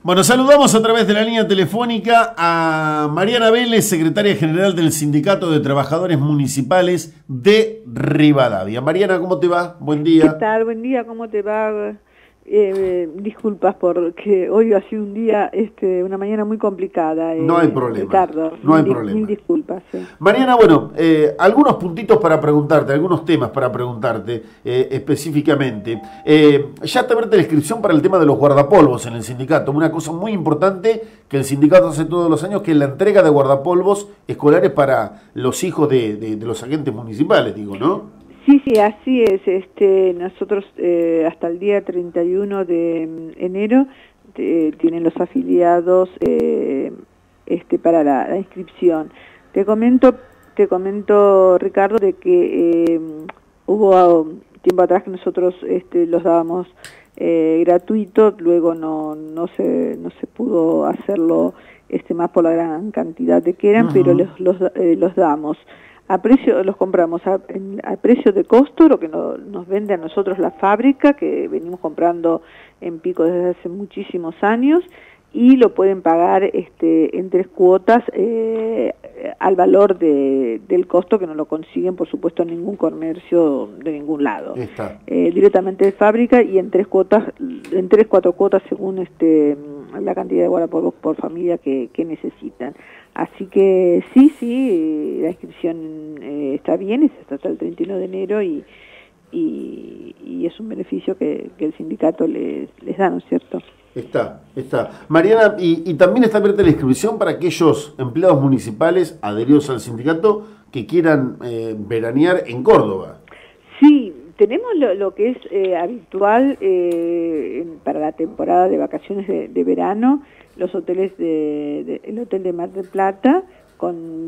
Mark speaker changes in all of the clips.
Speaker 1: Bueno, saludamos a través de la línea telefónica a Mariana Vélez, secretaria general del Sindicato de Trabajadores Municipales de Rivadavia. Mariana, ¿cómo te va? Buen día.
Speaker 2: ¿Qué tal? Buen día, ¿cómo te va? Disculpas porque hoy ha sido un día, una mañana muy complicada.
Speaker 1: No hay problema.
Speaker 2: Ricardo,
Speaker 1: no hay problema.
Speaker 2: Mil disculpas.
Speaker 1: Mariana, bueno, algunos puntitos para preguntarte, algunos temas para preguntarte específicamente. Ya te abriste la inscripción para el tema de los guardapolvos en el sindicato. Una cosa muy importante que el sindicato hace todos los años, que es la entrega de guardapolvos escolares para los hijos de los agentes municipales, digo, ¿no?
Speaker 2: Sí, así es. Nosotros hasta el día 31 de enero tienen los afiliados para la inscripción. Te comento, Ricardo, de que hubo tiempo atrás que nosotros los dábamos gratuitos, luego no se pudo hacerlo más por la gran cantidad de que eran, pero los damos. Los compramos a precio de costo, lo que nos vende a nosotros la fábrica, que venimos comprando en Pico desde hace muchísimos años, y lo pueden pagar en 3 cuotas al valor del costo, que no lo consiguen, por supuesto, en ningún comercio de ningún lado. Directamente de fábrica y en 3 cuotas, en 3-4 cuotas según la cantidad de guardapolvos por familia que necesitan. Así que sí, la inscripción está bien, es hasta el 31 de enero y es un beneficio que el sindicato les da, ¿no es cierto?
Speaker 1: Está. Mariana, y también está abierta la inscripción para aquellos empleados municipales adheridos al sindicato que quieran veranear en Córdoba.
Speaker 2: Sí, tenemos lo que es habitual para la temporada de vacaciones de verano, los hoteles el hotel de Mar del Plata, con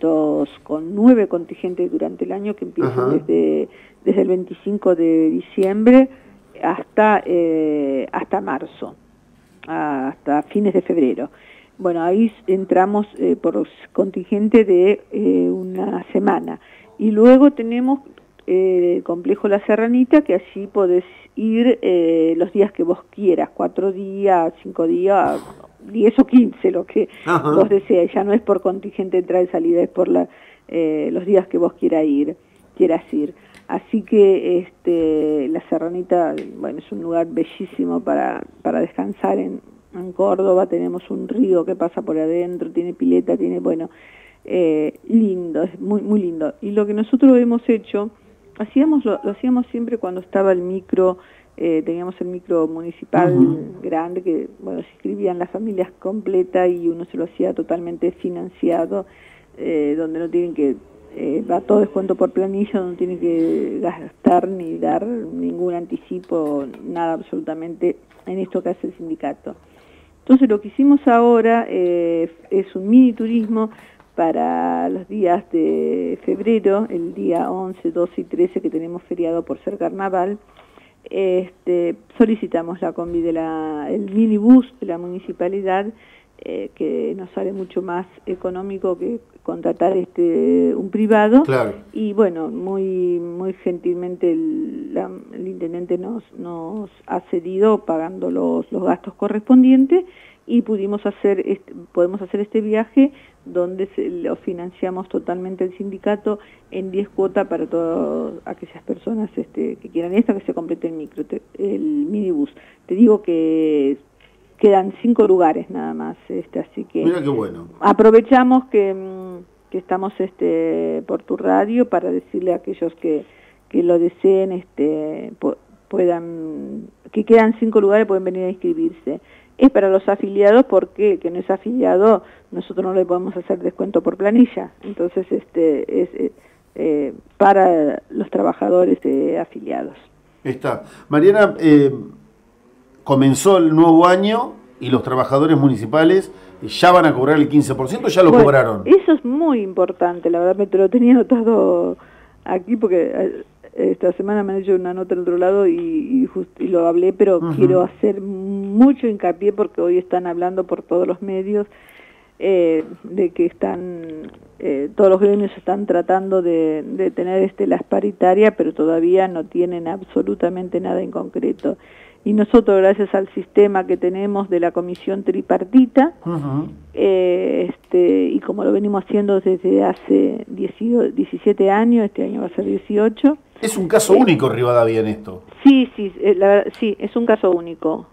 Speaker 2: 9 contingentes durante el año que empiezan desde el 25 de diciembre hasta marzo, hasta fines de febrero. Bueno, ahí entramos por contingente de una semana. Y luego tenemos el complejo La Serranita, que allí podés ir los días que vos quieras, 4 días, 5 días, 10 o 15, lo que vos deseas. Ya no es por contingente de entrada y salida, es por los días que vos quieras ir. Así que La Serranita, bueno, es un lugar bellísimo para descansar en Córdoba. Tenemos un río que pasa por adentro, tiene pileta, tiene, bueno, lindo, es muy, muy lindo. Y lo que nosotros hemos hecho, lo hacíamos siempre cuando estaba el micro, teníamos el micro municipal grande, que, bueno, se inscribían las familias completas y uno se lo hacía totalmente financiado, donde no tienen que, va todo descuento por planilla, no tienen que gastar ni dar ningún anticipo, nada absolutamente en esto que hace el sindicato. Entonces lo que hicimos ahora es un mini turismo para los días de febrero, el día 11, 12 y 13, que tenemos feriado por ser carnaval. Solicitamos la combi el minibús de la municipalidad, que nos sale mucho más económico que contratar un privado.
Speaker 1: Claro.
Speaker 2: Y bueno, muy muy gentilmente el intendente nos ha cedido pagando los gastos correspondientes, y podemos hacer este viaje donde lo financiamos totalmente el sindicato en 10 cuotas para todas aquellas personas que quieran que se complete el minibús. Te digo que quedan 5 lugares nada más, así que
Speaker 1: mira qué bueno.
Speaker 2: Aprovechamos que estamos por tu radio para decirle a aquellos que lo deseen, que quedan 5 lugares, pueden venir a inscribirse. Es para los afiliados, porque el que no es afiliado nosotros no le podemos hacer descuento por planilla. Entonces es para los trabajadores afiliados.
Speaker 1: Está. Mariana, comenzó el nuevo año y los trabajadores municipales ya van a cobrar el 15%, ¿ya lo cobraron?
Speaker 2: Eso es muy importante, la verdad, te lo tenía anotado aquí porque esta semana me han hecho una nota en otro lado y lo hablé, pero quiero hacer mucho hincapié porque hoy están hablando por todos los medios de que todos los gremios están tratando de tener las paritarias, pero todavía no tienen absolutamente nada en concreto. y nosotros, gracias al sistema que tenemos de la comisión tripartita, y como lo venimos haciendo desde hace 17 años, este año va a ser 18.
Speaker 1: Es un caso único Rivadavia en esto.
Speaker 2: Sí, la verdad, sí, es un caso único.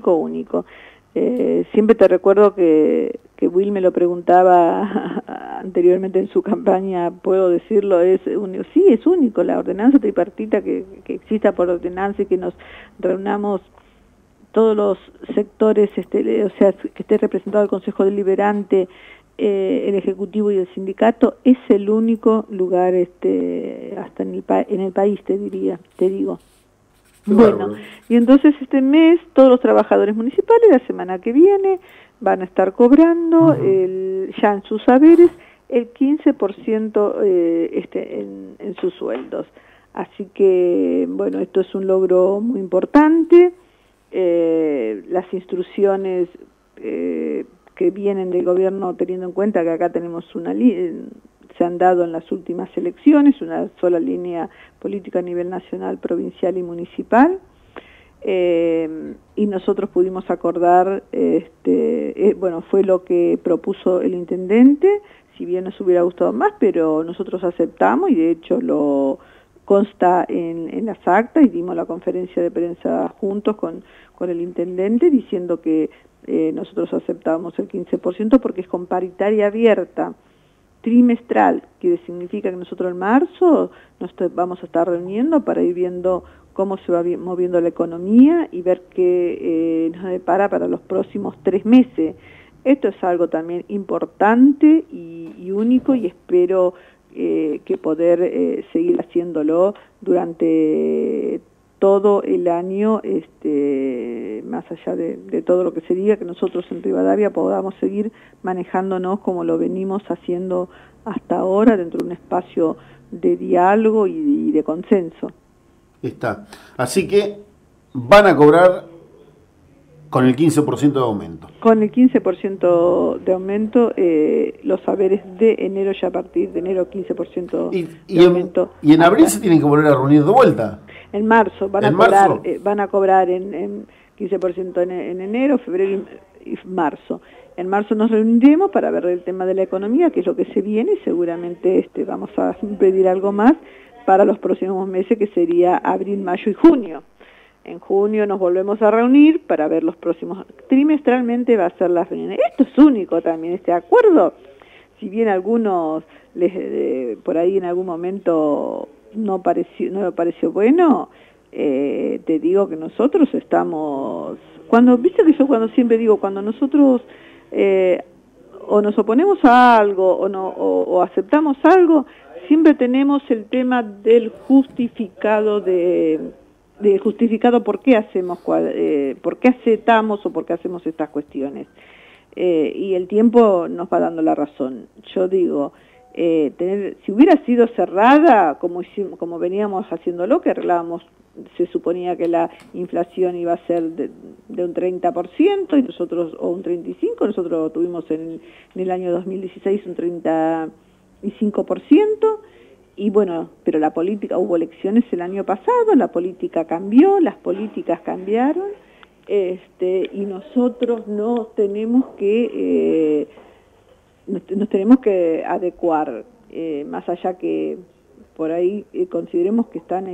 Speaker 2: Siempre te recuerdo que Will me lo preguntaba anteriormente en su campaña, puedo decirlo, sí, es único, la ordenanza tripartita que exista por ordenanza y que nos reunamos todos los sectores, o sea, que esté representado el Consejo Deliberante, el Ejecutivo y el Sindicato, es el único lugar hasta en el país, te digo. Bueno, y entonces este mes todos los trabajadores municipales la semana que viene van a estar cobrando ya en sus saberes el 15% en sus sueldos. Así que, bueno, esto es un logro muy importante. Las instrucciones que vienen del gobierno, teniendo en cuenta que acá tenemos se han dado en las últimas elecciones una sola línea política a nivel nacional, provincial y municipal, y nosotros pudimos acordar, bueno, fue lo que propuso el intendente, si bien nos hubiera gustado más, pero nosotros aceptamos y de hecho lo consta en las actas, y dimos la conferencia de prensa juntos con el intendente diciendo que nosotros aceptábamos el 15% porque es con paritaria abierta trimestral, que significa que nosotros en marzo nos vamos a estar reuniendo para ir viendo cómo se va moviendo la economía y ver qué nos depara para los próximos 3 meses. Esto es algo también importante y único, y espero que poder seguir haciéndolo durante todo el año, más allá de todo lo que se diga, que nosotros en Rivadavia podamos seguir manejándonos como lo venimos haciendo hasta ahora, dentro de un espacio de diálogo y de consenso.
Speaker 1: Está. Así que van a cobrar con el 15% de aumento.
Speaker 2: Con el 15% de aumento, los saberes de enero, ya a partir de enero 15% de aumento.
Speaker 1: ¿Y en abril se tienen que volver a reunir de vuelta?
Speaker 2: En marzo van a cobrar en 15% en enero, febrero y marzo. En marzo nos reuniremos para ver el tema de la economía, que es lo que se viene, y seguramente vamos a pedir algo más para los próximos meses, que sería abril, mayo y junio. En junio nos volvemos a reunir para ver los próximos, trimestralmente va a ser la reunión. Esto es único también, este acuerdo, si bien algunos por ahí en algún momento no me pareció bueno, te digo que nosotros estamos, viste que yo cuando siempre digo, cuando nosotros o nos oponemos a algo o aceptamos algo, siempre tenemos el tema del justificado justificado por qué hacemos, por qué aceptamos o por qué hacemos estas cuestiones. Y el tiempo nos va dando la razón. Yo digo, si hubiera sido cerrada, como veníamos haciéndolo, que arreglábamos, se suponía que la inflación iba a ser de un 30% y nosotros, o un 35%, nosotros tuvimos en el año 2016 un 35%, y bueno, pero la política, hubo elecciones el año pasado, la política cambió, las políticas cambiaron, y nosotros nos tenemos que adecuar, más allá que por ahí consideremos que están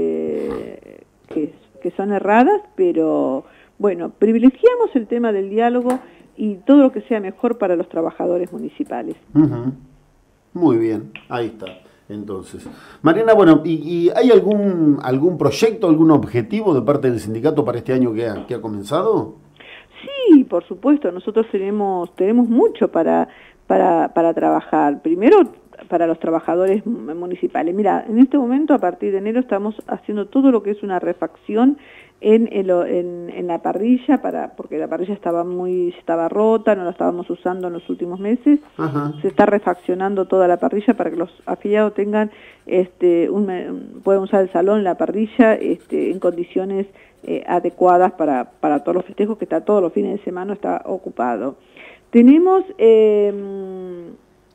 Speaker 2: que son erradas, pero bueno, privilegiamos el tema del diálogo y todo lo que sea mejor para los trabajadores municipales.
Speaker 1: Muy bien, ahí está. Entonces, Mariana, bueno, ¿y hay algún proyecto, algún objetivo de parte del sindicato para este año que ha comenzado?
Speaker 2: Sí, por supuesto, nosotros tenemos mucho para trabajar. Primero, para los trabajadores municipales. Mira, en este momento, a partir de enero, estamos haciendo todo lo que es una refacción en la parrilla, porque la parrilla estaba rota, no la estábamos usando en los últimos meses. Ajá. Se está refaccionando toda la parrilla para que los afiliados tengan puedan usar el salón, la parrilla, en condiciones adecuadas para todos los festejos, que está todos los fines de semana está ocupado. Tenemos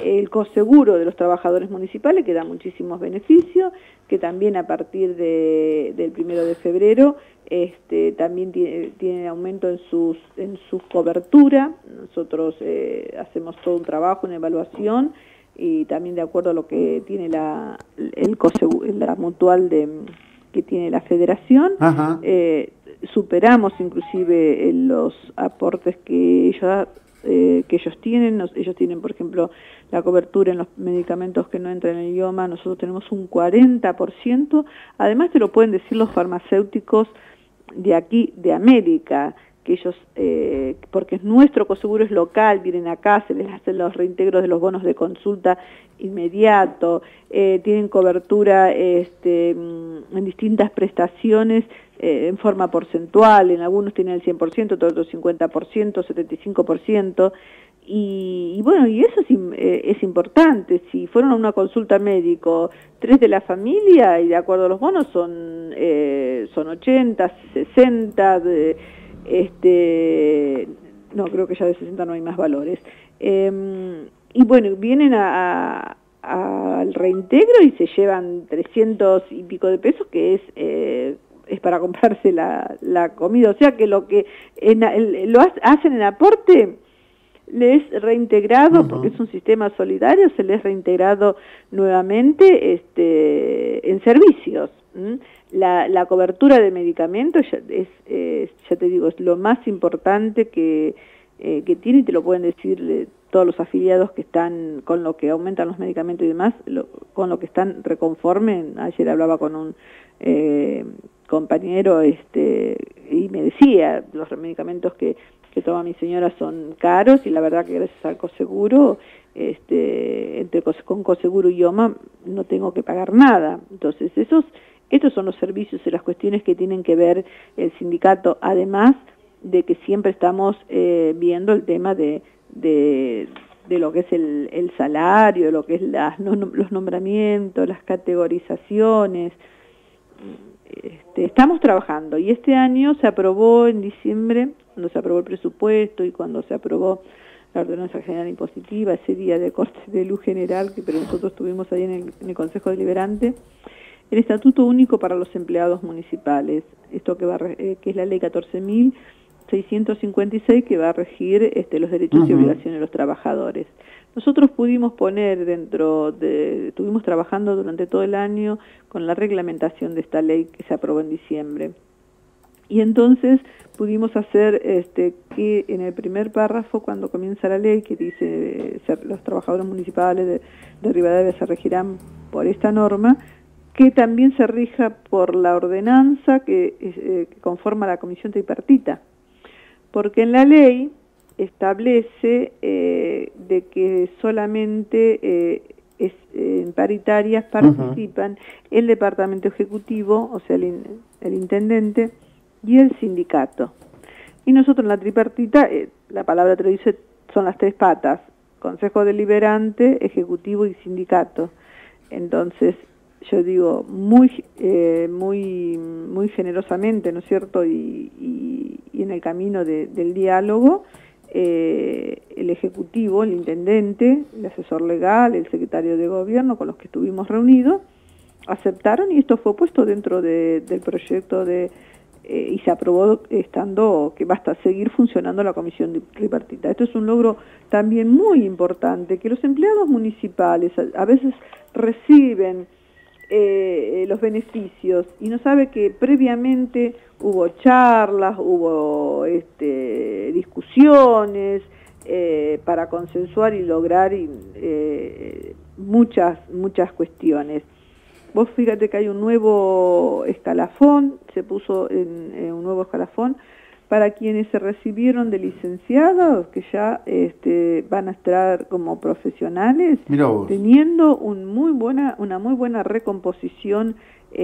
Speaker 2: el coseguro de los trabajadores municipales, que da muchísimos beneficios, que también a partir del 1 de febrero también tiene aumento en su cobertura. Nosotros hacemos todo un trabajo, una evaluación, y también de acuerdo a lo que tiene la mutual que tiene la federación, superamos inclusive los aportes que ellos tienen. Ellos tienen, por ejemplo, la cobertura en los medicamentos que no entran en el idioma. Nosotros tenemos un 40%. Además te lo pueden decir los farmacéuticos de aquí, de América, que ellos, porque nuestro coseguro es local, vienen acá, se les hacen los reintegros de los bonos de consulta inmediato, tienen cobertura en distintas prestaciones en forma porcentual, en algunos tienen el 100%, otros 50%, 75%, y bueno, y eso es importante. Si fueron a una consulta médico 3 de la familia, y de acuerdo a los bonos son 80, 60, no, creo que ya de 60 no hay más valores. Y bueno, vienen al reintegro y se llevan 300 y pico de pesos, que es para comprarse la comida. O sea que lo que lo hacen en aporte les reintegrado, porque es un sistema solidario, se les reintegrado nuevamente en servicios. La cobertura de medicamentos ya te digo, es lo más importante que tiene, y te lo pueden decir todos los afiliados que están, con lo que aumentan los medicamentos y demás, con lo que están reconforme. Ayer hablaba con un compañero y me decía, los medicamentos que toma mi señora son caros, y la verdad que gracias al coseguro, con coseguro y IOMA no tengo que pagar nada. Entonces estos son los servicios y las cuestiones que tienen que ver el sindicato, además de que siempre estamos viendo el tema de lo que es el salario, de lo que es los nombramientos, las categorizaciones. Estamos trabajando, y este año se aprobó en diciembre, cuando se aprobó el presupuesto y cuando se aprobó la ordenanza general impositiva, ese día de corte de luz general, pero nosotros estuvimos ahí en el Consejo Deliberante, el Estatuto Único para los Empleados Municipales, esto que es la ley 14.656, que va a regir los derechos y obligaciones de los trabajadores. Nosotros pudimos poner estuvimos trabajando durante todo el año con la reglamentación de esta ley que se aprobó en diciembre. Y entonces pudimos hacer que en el primer párrafo, cuando comienza la ley, que dice los trabajadores municipales de Rivadavia se regirán por esta norma, que también se rija por la ordenanza que conforma la comisión tripartita. Porque en la ley establece de que solamente en paritarias participan el departamento ejecutivo, o sea, el intendente, y el sindicato. Y nosotros en la tripartita, la palabra te lo dice, son las tres patas: Consejo Deliberante, Ejecutivo y Sindicato. Entonces, yo digo muy generosamente, ¿no es cierto?, y en el camino del diálogo, el Ejecutivo, el Intendente, el asesor legal, el secretario de Gobierno, con los que estuvimos reunidos, aceptaron, y esto fue puesto dentro del proyecto y se aprobó, estando que basta seguir funcionando la comisión tripartita. Esto es un logro también muy importante, que los empleados municipales a veces reciben los beneficios y no sabe que previamente hubo charlas, hubo discusiones para consensuar y lograr muchas cuestiones. Vos fíjate que hay un nuevo escalafón, se puso en un nuevo escalafón para quienes se recibieron de licenciados, que ya van a estar como profesionales, teniendo una muy buena recomposición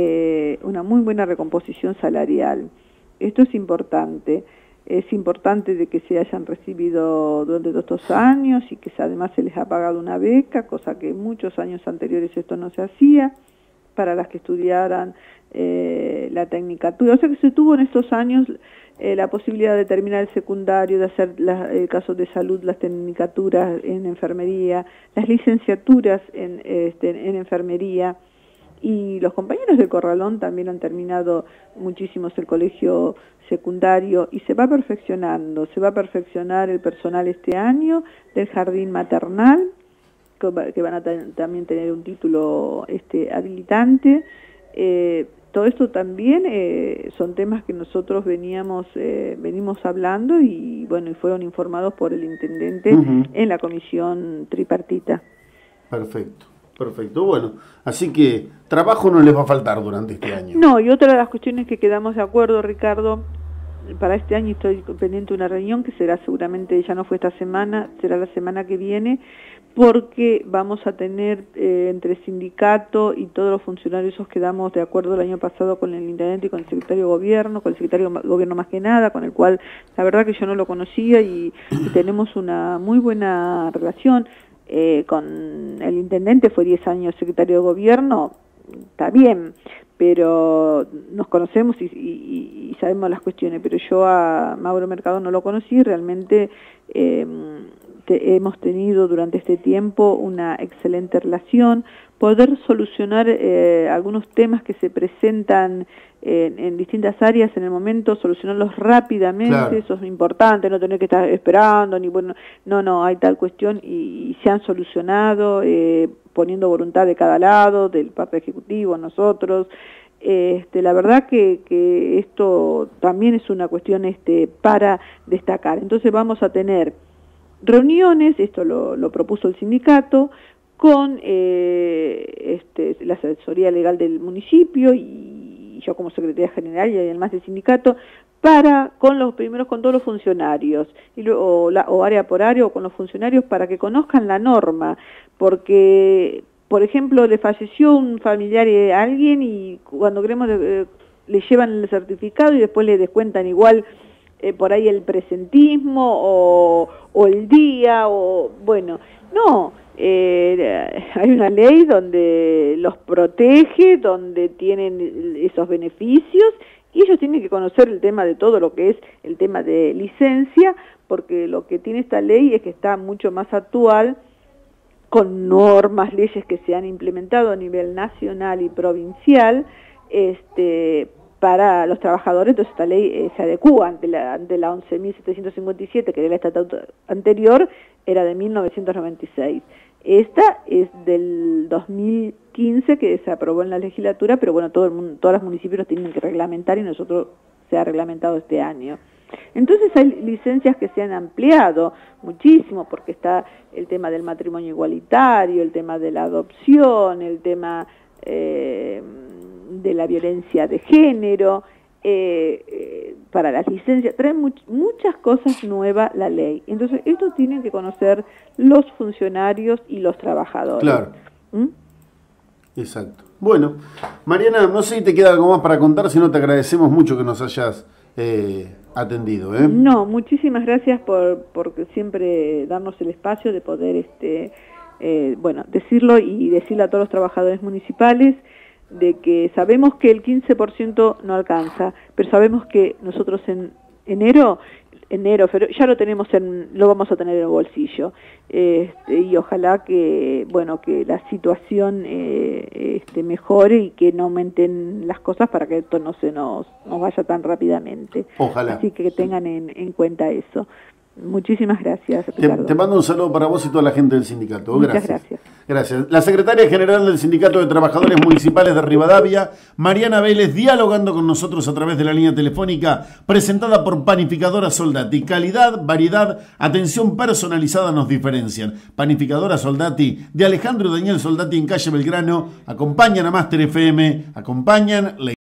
Speaker 2: salarial. Esto es importante. Es importante de que se hayan recibido durante todos estos años y que además se les ha pagado una beca, cosa que muchos años anteriores esto no se hacía, para las que estudiaran la tecnicatura. O sea que se tuvo en estos años la posibilidad de terminar el secundario, de hacer casos de salud, las tecnicaturas en enfermería, las licenciaturas en enfermería. Y los compañeros de Corralón también han terminado muchísimos el colegio secundario y se va perfeccionando, se va a perfeccionar el personal este año del jardín maternal, que van a también tener un título habilitante. Todo esto también son temas que nosotros venimos hablando y bueno, y fueron informados por el intendente en la comisión tripartita.
Speaker 1: Perfecto. Perfecto, bueno, así que trabajo no les va a faltar durante este año.
Speaker 2: No, y otra de las cuestiones que quedamos de acuerdo, Ricardo, para este año estoy pendiente de una reunión que será seguramente, ya no fue esta semana, será la semana que viene, porque vamos a tener entre sindicato y todos los funcionarios, esos quedamos de acuerdo el año pasado con el intendente y con el secretario de gobierno, con el secretario de gobierno más que nada, con el cual la verdad que yo no lo conocía y tenemos una muy buena relación. Con el intendente fue 10 años secretario de gobierno, está bien, pero nos conocemos y sabemos las cuestiones, pero yo a Mauro Mercado no lo conocí, realmente hemos tenido durante este tiempo una excelente relación, poder solucionar algunos temas que se presentan en distintas áreas en el momento, solucionarlos rápidamente, claro. Eso es importante, no tener que estar esperando, ni bueno, no, hay tal cuestión y se han solucionado, poniendo voluntad de cada lado, del parte ejecutivo, nosotros. La verdad que esto también es una cuestión para destacar. Entonces vamos a tener reuniones, esto lo propuso el sindicato, con la asesoría legal del municipio y yo como secretaria general y además del sindicato, con todos los funcionarios, o área por área o con los funcionarios para que conozcan la norma, porque, por ejemplo, le falleció un familiar a alguien y cuando queremos le llevan el certificado y después le descuentan igual por ahí el presentismo o el día, o bueno, no. Hay una ley donde los protege, donde tienen esos beneficios y ellos tienen que conocer el tema de todo lo que es el tema de licencia, porque lo que tiene esta ley es que está mucho más actual, con normas, leyes que se han implementado a nivel nacional y provincial para los trabajadores. Entonces esta ley se adecúa ante la 11.757, que era el estatuto anterior, era de 1996. Esta es del 2015, que se aprobó en la legislatura, pero bueno, todos los municipios los tienen que reglamentar y nosotros se ha reglamentado este año. Entonces hay licencias que se han ampliado muchísimo, porque está el tema del matrimonio igualitario, el tema de la adopción, el tema de la violencia de género, para las licencias, trae muchas cosas nuevas la ley. Entonces, esto tienen que conocer los funcionarios y los trabajadores.
Speaker 1: Claro. Exacto. Bueno, Mariana, no sé si te queda algo más para contar, si no te agradecemos mucho que nos hayas atendido.
Speaker 2: No, muchísimas gracias por siempre darnos el espacio de poder decirlo y decirle a todos los trabajadores municipales de que sabemos que el 15% no alcanza, pero sabemos que nosotros en enero, ya lo vamos a tener en el bolsillo, y ojalá que la situación mejore y que no aumenten las cosas para que esto no se nos vaya tan rápidamente.
Speaker 1: Ojalá.
Speaker 2: Así que tengan en cuenta eso. Muchísimas gracias, Ricardo.
Speaker 1: Te mando un saludo para vos y toda la gente del sindicato.
Speaker 2: Muchas gracias.
Speaker 1: Gracias. La secretaria general del Sindicato de Trabajadores Municipales de Rivadavia, Mariana Vélez, dialogando con nosotros a través de la línea telefónica, presentada por Panificadora Soldati. Calidad, variedad, atención personalizada nos diferencian. Panificadora Soldati, de Alejandro y Daniel Soldati en calle Belgrano, acompañan a Máster FM, acompañan la